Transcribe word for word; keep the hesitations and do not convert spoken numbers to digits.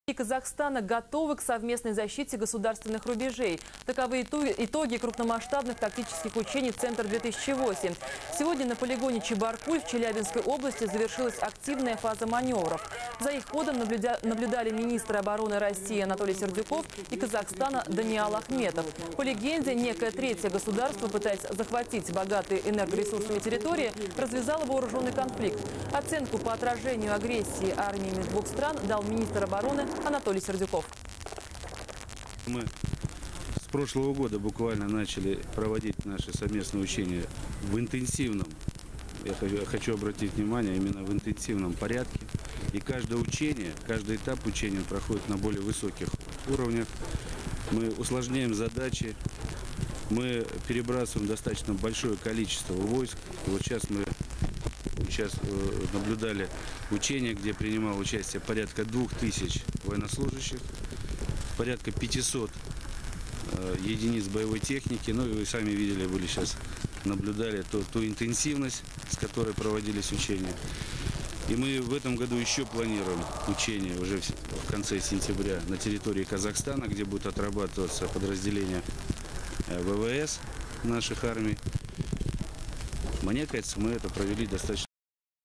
И Казахстана готовы к совместной защите государственных рубежей. Таковы итоги крупномасштабных тактических учений «Центр-две тысячи восемь». Сегодня на полигоне Чебаркуль в Челябинской области завершилась активная фаза маневров. За их ходом наблюда... наблюдали министры обороны России Анатолий Сердюков и Казахстана Даниал Ахметов. По легенде, некое третье государство, пытаясь захватить богатые энергоресурсами территории, развязало вооруженный конфликт. Оценку по отражению агрессии армиями двух стран дал министр обороны Анатолий Сердюков. Мы с прошлого года буквально начали проводить наши совместные учения в интенсивном, я хочу обратить внимание, именно в интенсивном порядке. И каждое учение, каждый этап учения проходит на более высоких уровнях. Мы усложняем задачи, мы перебрасываем достаточно большое количество войск. Вот сейчас мы сейчас наблюдали учения, где принимало участие порядка двух тысяч военнослужащих, порядка пятисот единиц боевой техники. Ну и вы сами видели, были сейчас, наблюдали ту, ту интенсивность, с которой проводились учения. И мы в этом году еще планируем учения уже в конце сентября на территории Казахстана, где будут отрабатываться подразделения ВВС наших армий. Мне кажется, мы это провели достаточно